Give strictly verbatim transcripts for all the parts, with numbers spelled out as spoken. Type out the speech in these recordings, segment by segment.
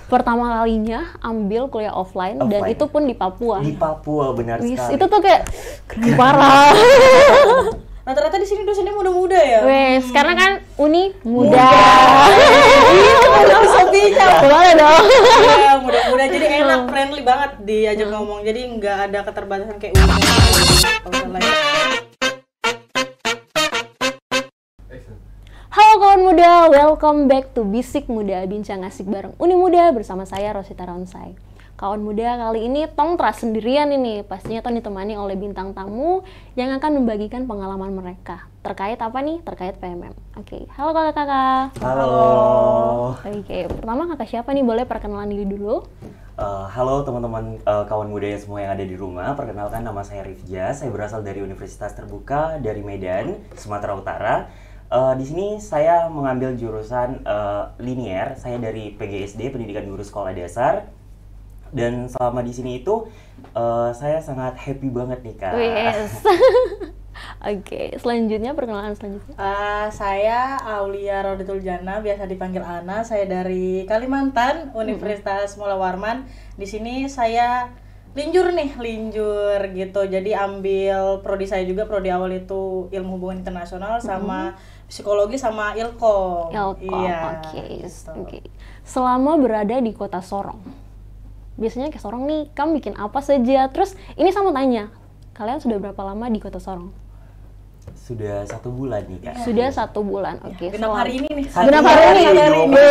Pertama kalinya ambil kuliah offline, offline dan itu pun di Papua. Di Papua, benar Wis, sekali. itu tuh kayak keren parah. Rata-rata di sini dosennya muda-muda ya. Wes, hmm. karena kan Uni muda. Iya, Sofinya. Boleh dong. Iya, muda-muda jadi enak, friendly banget diajak hmm. ngomong. Jadi nggak ada keterbatasan kayak Uni. Halo kawan muda, welcome back to Bisik Muda, bincang asik bareng Uni Muda bersama saya Rosita Ronsai. Kawan muda, kali ini Tong teras sendirian ini, pastinya Tong ditemani oleh bintang tamu yang akan membagikan pengalaman mereka. Terkait apa nih? Terkait P M M. Oke, halo kakak-kakak. Halo. Oke, pertama kakak siapa nih? Boleh perkenalan diri dulu? Uh, halo teman-teman uh, kawan muda yang semua yang ada di rumah. Perkenalkan, nama saya Rifja. Saya berasal dari Universitas Terbuka dari Medan, Sumatera Utara. Uh, di sini saya mengambil jurusan uh, linier. Saya dari P G S D, Pendidikan Guru Sekolah Dasar. Dan selama di sini itu uh, saya sangat happy banget nih Kak. Yes. Oke, okay. Selanjutnya perkenalan selanjutnya. Uh, saya Aulia Rodatul Jana, biasa dipanggil Ana. Saya dari Kalimantan, Universitas mm-hmm. Mula Warman. Di sini saya linjur nih, linjur gitu. Jadi ambil prodi saya juga, prodi awal itu Ilmu Hubungan Internasional sama mm-hmm. Psikologi sama Ilkom. Ilkom, iya, oke. Okay. Gitu. Okay. Selama berada di Kota Sorong, biasanya ke Sorong nih, kamu bikin apa saja? Terus ini saya mau tanya, kalian sudah berapa lama di Kota Sorong? Sudah satu bulan nih Kak. Sudah satu bulan, oke. Okay. Ya, genap hari ini nih. Genap hari ini, hari ini.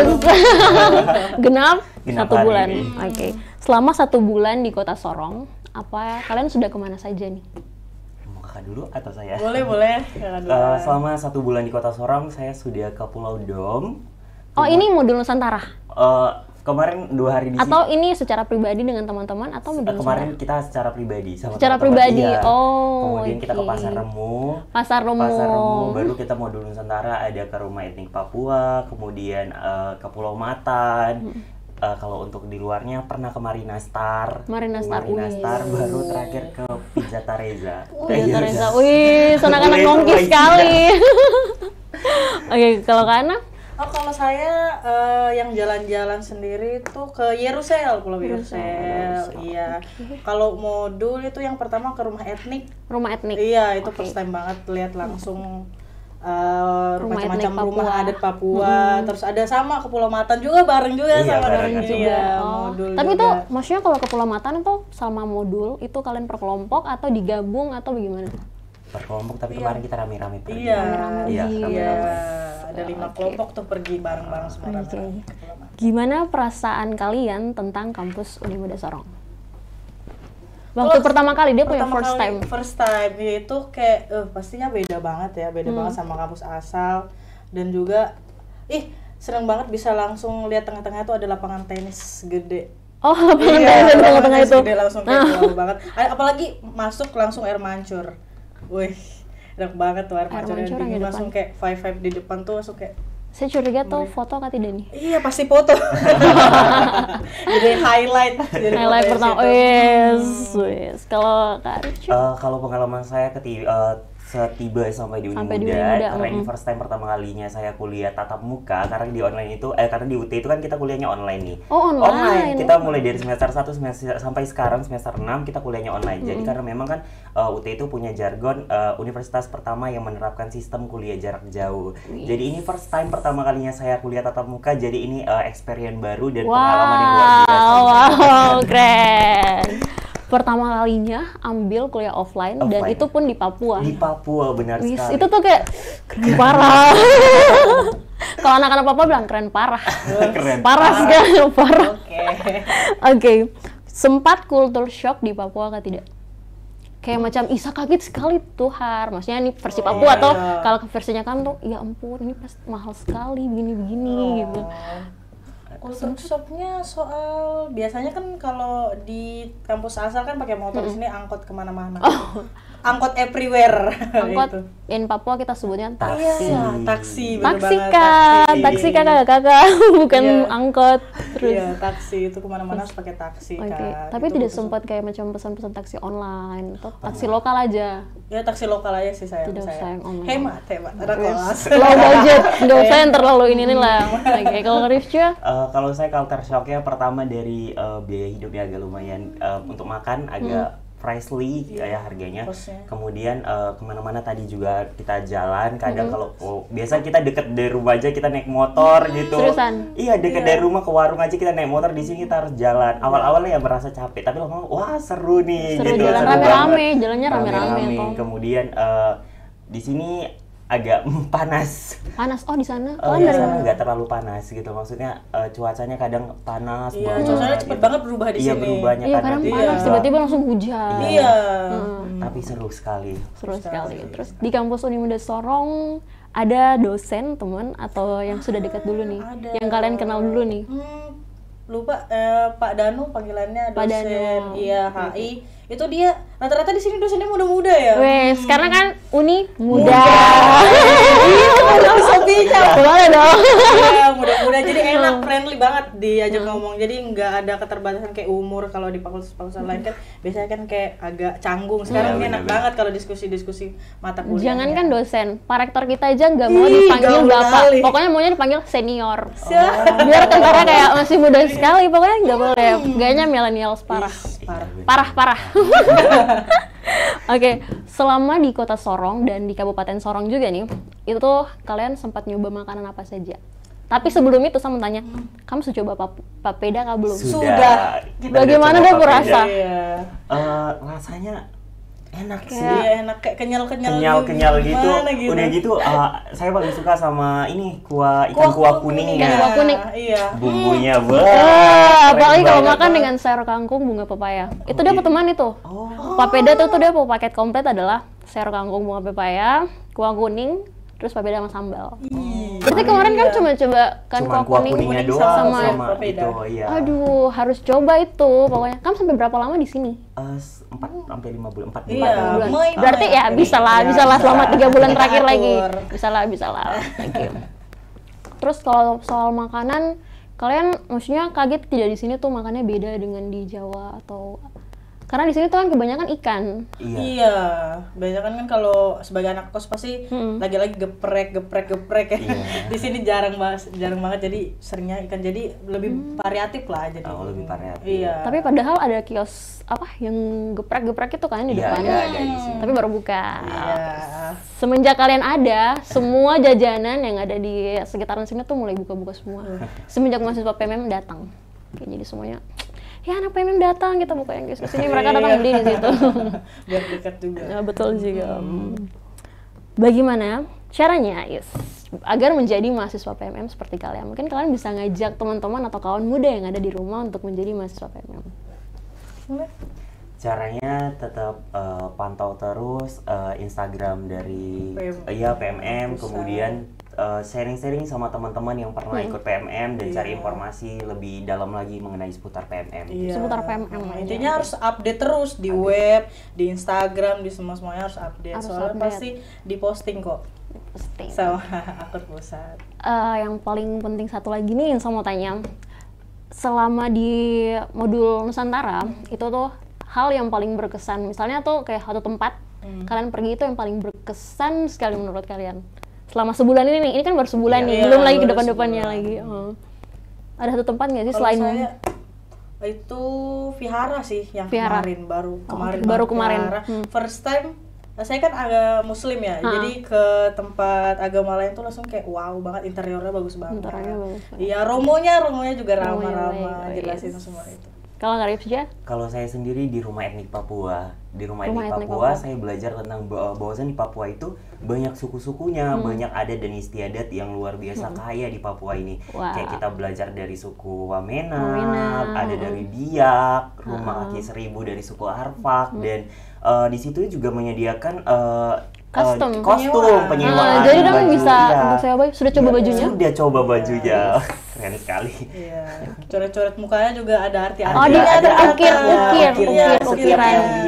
Genap satu bulan, oke. Okay. Selama satu bulan di Kota Sorong, apa kalian sudah kemana saja nih? Mau kakak dulu atau saya? Boleh, boleh. Uh, selama satu bulan di Kota Sorong, saya sudah ke Pulau Dom. Oh, ini modul Nusantara? Uh, Kemarin dua hari di atau sini. Ini secara pribadi dengan teman-teman atau modul kemarin kita secara pribadi sama secara teman-teman pribadi iya. Oh kemudian okay. kita ke Pasar Remu Pasar Remu Pasar Remu baru kita modul Nusantara, ada ke Rumah Etnik Papua, kemudian uh, ke Pulau Matan. hmm. uh, kalau untuk di luarnya pernah ke Marina Star Marina Star, Marina Star baru terakhir ke Pizza Tareza. Pizza Tareza, wih, anak-anak nongki sekali. Oke, okay, kalau Kana? Oh, kalau saya uh, yang jalan-jalan sendiri tuh ke Yerusalem, Pulau Yerusalem. Iya. Okay. Kalau modul itu yang pertama ke rumah etnik. Rumah etnik. Iya, itu okay. first time banget lihat langsung uh, rumah macam-macam rumah adat Papua. Hmm. Terus ada sama ke Pulau Matan juga bareng juga iya, sama bareng juga. Iya, oh. modul Tapi juga. Itu maksudnya kalau ke Pulau Matan itu sama modul itu kalian per kelompok atau digabung atau bagaimana? Per kelompok, tapi iya. kemarin kita rame-rame pergi. Iya, rame-rame. Iya, rame-rame. Ada lima okay. kelompok tuh pergi bareng-bareng semua. Okay. Gimana perasaan kalian tentang kampus Uni Muda Sorong? Waktu Kalo pertama kali dia punya first kali, time. First time itu kayak, uh, pastinya beda banget ya, beda hmm. banget sama kampus asal. Dan juga, ih seneng banget bisa langsung lihat tengah-tengah itu ada lapangan tenis gede. Oh, lapangan iya, tenis di tengah-tengah itu. Gede langsung kayak wow banget. Apalagi masuk langsung air mancur. Wih, enak banget tuh air, air mancur yang dingin, langsung kayak five-five di depan tuh langsung kayak. Saya curiga tuh foto kah tidak nih? Iya, pasti foto. Jadi highlight. Jadi highlight pertama. Yes, yes. Kalau Kak Rich? Uh, kalau pengalaman saya keti uh, setiba sampai di Uni sampai Muda, di Uni Muda karena mm-hmm. ini first time pertama kalinya saya kuliah tatap muka, karena di online itu, eh karena di U T itu kan kita kuliahnya online nih. Oh, online. Online. Kita mulai dari semester satu semester, sampai sekarang semester enam kita kuliahnya online. Mm-hmm. Jadi karena memang kan uh, U T itu punya jargon uh, universitas pertama yang menerapkan sistem kuliah jarak jauh. Yes. Jadi ini first time pertama kalinya saya kuliah tatap muka, jadi ini uh, experience baru dan wow. pengalaman yang luar biasa. Wow, keren. Pertama kalinya ambil kuliah offline, offline dan itu pun di Papua. Di Papua, benar Wis, sekali. Itu tuh kayak keren parah. Kalau anak-anak Papua bilang keren parah. Keren parah sekali, parah. Oke. Okay. Oke. Okay. Sempat culture shock di Papua kah tidak? Kayak macam Isa kaget sekali tuh Har. Maksudnya ini versi Papua oh, atau iya. Kalau versinya kan tuh ya ampun ini pas mahal sekali begini-begini oh. gitu. Culture shocknya soal biasanya kan kalau di kampus asal kan pakai motor, hmm. di sini angkot kemana-mana. Oh. angkot everywhere. Angkot Itu. in Papua kita sebutnya taksi. Iya, taksi. bener Taksi banget, kak, taksi kak kakak-kakak, bukan Iya. angkot. Terus, Iya, taksi itu kemana-mana harus pakai taksi oke. kak. Tapi Itu tidak khusus- sempat kayak macam pesan-pesan taksi online atau taksi lokal aja. Ya taksi lokal aja sih saya. Tidak usah yang online. Hemat, hemat. Ada kelas. Low budget, nggak usah yang terlalu ini nih lah. Oke, kalau Rifja, Eh, kalau saya culture shocknya pertama dari eh, biaya hidupnya agak lumayan eh, untuk makan agak pricely Iya, kayak harganya. costnya. Kemudian eh, kemana-mana tadi juga kita jalan. Kadang kalau oh, biasa kita deket dari rumah aja kita naik motor gitu. Seriusan? Iya deket Iya. dari rumah ke warung aja kita naik motor. Di sini kita harus jalan. Awal-awalnya ya merasa capek, tapi lama-lama wah seru nih. seru gitu. jalan Seru rame-rame, banget. jalannya rame-rame Rame-rame. toh. Kemudian eh, di sini agak panas. Panas, oh di sana. Oh, Kalian di dari sana mana? nggak terlalu panas gitu, maksudnya eh, cuacanya kadang panas Iya, banget cuacanya cepet gitu. banget berubah di Iya sini. berubahnya Iya, kadang kadang Iya. panas, tiba-tiba langsung hujan. Iya. tapi seru sekali. Seru sekali. Terus di kampus Unimuda Sorong ada dosen, teman atau yang sudah dekat dulu nih, Ada. yang kalian kenal dulu nih. Hmm, lupa eh, Pak Danu panggilannya Pak dosen Danu. iya H I. Itu dia rata-rata di sini dosennya muda-muda ya. Wes, karena kan Uni muda. Iya, Sobinya. Boleh dong. Iya, muda-muda jadi enak, friendly banget diajak ngomong. Jadi nggak ada keterbatasan kayak umur kalau di fakultas-fakultas lain kan biasanya kan kayak agak canggung. Sekarang Iya, enak bener-bener. banget kalau diskusi-diskusi mata kuliah. Jangankan dosen, pak rektor kita aja nggak mau Ih, dipanggil gaul bapak. kali. Pokoknya maunya dipanggil senior. Siap. Biar tentara kayak masih muda sekali. Pokoknya nggak boleh. Gayanya milenial parah. Parah. Parah parah. Oke, selama di kota Sorong dan di Kabupaten Sorong juga nih, itu tuh kalian sempat nyoba makanan apa saja? Tapi sebelum itu saya mau tanya, kamu sudah coba pap- papeda kah belum? Sudah. Kita Bagaimana udah deh coba kurasa? papeda. Iya. Eh, rasanya enak sih. Iya, enak kayak kenyal-kenyal Kenyal-kenyal gitu. gimana gitu. Udah gitu eh, saya paling suka sama ini kuah ikan kuah kuningnya. Ikan kuah kuning. Iya. Bumbunya Ah, banget. apalagi kalau makan dengan sayur kangkung bunga pepaya. Itu dia teman itu. Oh. Papeda tuh tuh dia mau paket komplit adalah sayur kangkung bunga pepaya, kuah kuning, terus papeda sama sambal. Berarti kemarin kan cuma coba kan Cuman kuah kuah kuning, kuningnya kuning doang sama, sama, papeda. itu iya. Aduh, harus coba itu pokoknya. Kamu sampai berapa lama di sini? Eh, empat sampai lima bulan, empat Iya. bulan. Bulan. Mei, Berarti Mei. ya bisa lah, Iya, bisa lah bisa. selama tiga bulan terakhir Kita lagi. atur. Bisa lah, bisa lah. Oke. Terus kalau soal makanan, kalian maksudnya kaget tidak di sini tuh makannya beda dengan di Jawa atau karena di sini tuh kan kebanyakan ikan. Iya. Iya, biasanya kan kan kalau sebagai anak kos pasti Mm-mm. lagi-lagi geprek, geprek, geprek ya. Iya. Di sini jarang banget, jarang banget jadi seringnya ikan jadi lebih variatif lah jadi. Oh, lebih variatif. Iya. Tapi padahal ada kios apa yang geprek-geprek itu kan di Iya, depan. ada, ada di sini. Tapi baru buka. Iya. Semenjak kalian ada, semua jajanan yang ada di sekitaran sini tuh mulai buka-buka semua. Semenjak mahasiswa P M M datang. Oke, jadi semuanya ya anak P M M datang kita buka yang kios kesini, mereka datang beli di situ. Biar dekat juga. Ya, betul juga. Bagaimana caranya, Is, agar menjadi mahasiswa P M M seperti kalian? Mungkin kalian bisa ngajak teman-teman atau kawan muda yang ada di rumah untuk menjadi mahasiswa P M M. Caranya tetap eh, pantau terus eh, Instagram dari P M. eh, iya P M M, Pusat. kemudian eh, sharing-sharing sama teman-teman yang pernah Hmm. ikut P M M dan Iya. cari informasi lebih dalam lagi mengenai seputar P M M. Iya. Seputar P M M Nah, aja. intinya harus update terus di web, di Instagram, di semua semuanya harus update. Harus Soalnya update. pasti diposting kok Pasti. sama akun pusat. Eh, yang paling penting satu lagi nih yang saya mau tanya, selama di modul Nusantara itu tuh hal yang paling berkesan, misalnya tuh kayak satu tempat Hmm. kalian pergi itu yang paling berkesan sekali menurut kalian selama sebulan ini nih, ini kan baru sebulan Iya. nih, Iya, belum lagi ke baru depan-depannya sebulan. lagi. Oh. Ada satu tempat nggak sih Kalau selain saya itu Vihara sih yang Vihara. kemarin baru Oh, kemarin oke. Baru banget kemarin. Vihara. Hmm. First time saya kan agak muslim ya, Ah. jadi ke tempat agama lain tuh langsung kayak wow banget, interiornya bagus banget. Interiornya bagus banget. Iya, romonya romonya juga Romonya ramah-ramah, baik, jelasin yes. semua itu. kalau nggak Rifja? Kalau saya sendiri di rumah etnik Papua, di rumah, Rumah etnik, etnik Papua, Papua. saya belajar tentang bah- bahwasan di Papua itu banyak suku-sukunya, Hmm. banyak adat dan istiadat yang luar biasa kaya di Papua ini. Wow. Kayak kita belajar dari suku Wamena, Wamena, ada hmm. dari Biak, rumah kaki seribu dari suku Arfak, dan eh, di situ juga menyediakan eh, Custom. eh, kostum Penyewaan. penyewaan Ah, jadi dong baju, bisa iya. untuk saya baju. Sudah coba Iya, bajunya? Sudah coba bajunya, keren sekali. Iya, coret-coret mukanya juga ada arti-arti. Oh, dia ada ukir, ukir, Iya, ukir, setiap ukiran. di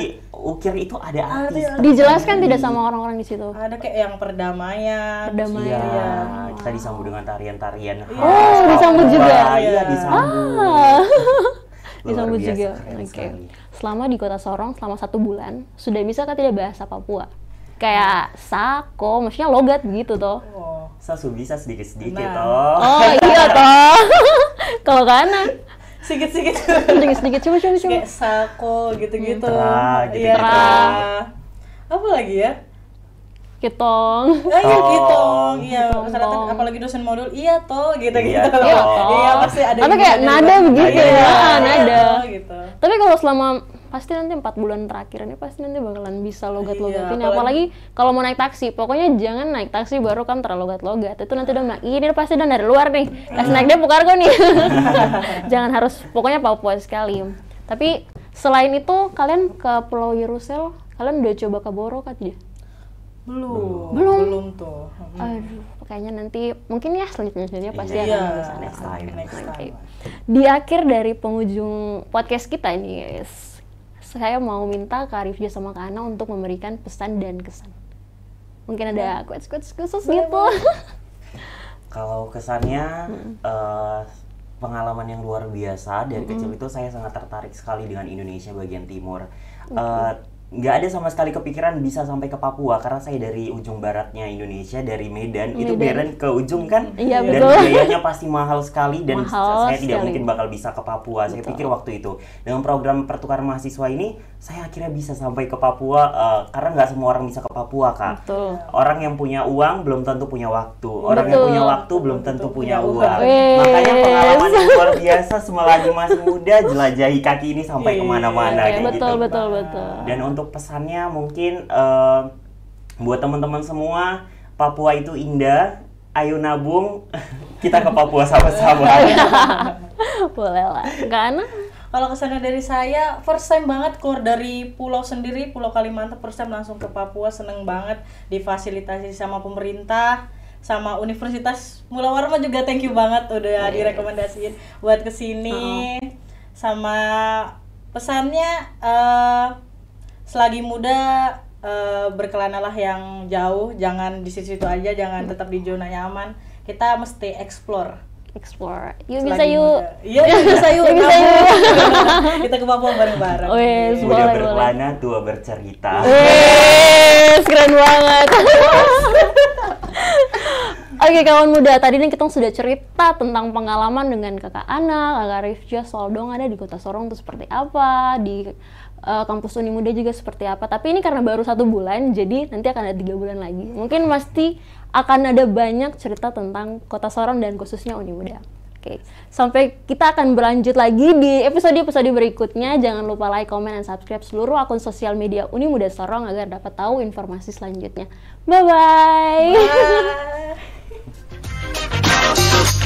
ukir itu ada arti. Ada, Dijelaskan tidak sama orang-orang di situ? Ada kayak yang perdamaian. Perdamaian. Iya, Iya. kita disambut dengan tarian-tarian. khas Oh, disambut Papua. juga? Iya, disambut. Ah. Luar Disambut biasa, juga. keren Oke. sekali. Selama di Kota Sorong selama satu bulan, sudah bisa kan tidak bahasa Papua? Kayak sako, maksudnya logat begitu toh. Oh. Sasu bisa sedikit-sedikit Nah. toh. Oh iya toh. Kalau kana Sedikit-sedikit. sedikit-sedikit coba coba coba. Kayak sako gitu-gitu. Tra, gitu-gitu. Iya, Tra. tra. Apa lagi ya? Kitong. Ah, iya Oh, gitu. Iya, gitu, rata-rata tong. apalagi dosen modul, iya toh gitu-gitu. Iya, toh. Iya toh. Iya, pasti ada Tapi yang kayak gitu. nada begitu Iya, ya, iya, ah, Iya, nada. toh, gitu. Tapi kalau selama pasti nanti empat bulan terakhir ini pasti nanti bakalan bisa logat-logatin. Iya, apalagi kalau mau naik taksi, pokoknya jangan naik taksi baru kan terlogat-logat. Itu nanti udah bilang, ini pasti udah dari luar nih. Kasih naik Depok Argo nih. Jangan harus, pokoknya Papua sekali. Tapi selain itu, kalian ke Pulau Yerusel, kalian udah coba ke Boro kah tidak? Belum. Belum. Belum tuh. Hmm. Aduh, kayaknya nanti mungkin ya selanjutnya pasti Iya, akan ke sana. next time, next Oke. time. Di akhir dari penghujung podcast kita ini, guys, saya mau minta Kak Rifja sama Kak Ana untuk memberikan pesan dan kesan. Mungkin ada quotes-quotes khusus gitu. Kalau kesannya eh, pengalaman yang luar biasa dari kecil itu saya sangat tertarik sekali dengan Indonesia bagian timur. Eh, nggak ada sama sekali kepikiran bisa sampai ke Papua karena saya dari ujung baratnya Indonesia, dari Medan, itu Medan. Medan ke ujung kan, Iya, dan betul. biayanya pasti mahal sekali dan Mahal saya tidak sekali. mungkin bakal bisa ke Papua. Saya Betul. pikir waktu itu dengan program pertukaran mahasiswa ini saya akhirnya bisa sampai ke Papua eh, karena nggak semua orang bisa ke Papua, Kak. Betul. Orang yang punya uang belum tentu punya waktu. Orang yang Betul. punya waktu belum tentu punya Punya uang. Wes. Makanya pengalaman yang luar biasa selagi masih muda, jelajahi kaki ini sampai Iya, kemana-mana Ya, kayak betul, gitu. betul, betul. Dan untuk pesannya mungkin eh, buat teman-teman semua, Papua itu indah. Ayo nabung, kita ke Papua sama-sama. Boleh lah. Kak Ana? Kalau kesannya dari saya, first time banget keluar dari pulau sendiri, Pulau Kalimantan, first time langsung ke Papua, seneng banget difasilitasi sama pemerintah, sama Universitas Mula Warman juga thank you banget udah direkomendasiin buat kesini. Sama pesannya, eh, selagi muda eh, berkelanalah yang jauh, jangan di situ-situ aja, jangan tetap di zona nyaman. Kita mesti explore. Explore. Yuk Selagi bisa yuk. muda. Iya, yuk bisa yuk. Yuk bisa nabung. yuk. Kita ke Papua bareng-bareng. Wes, Muda boleh, boleh. berkelana, tua bercerita. Wes, keren banget. Oke kawan muda, tadi nih kita sudah cerita tentang pengalaman dengan kakak Ana, kakak Rifja soal dong ada di Kota Sorong itu seperti apa, di uh, kampus Uni Muda juga seperti apa. Tapi ini karena baru satu bulan, jadi nanti akan ada tiga bulan lagi. Mungkin pasti akan ada banyak cerita tentang Kota Sorong dan khususnya Uni Muda. Oke, sampai kita akan berlanjut lagi di episode-episode berikutnya. Jangan lupa like, comment, dan subscribe seluruh akun sosial media Uni Muda Sorong agar dapat tahu informasi selanjutnya. Bye-bye! Bye.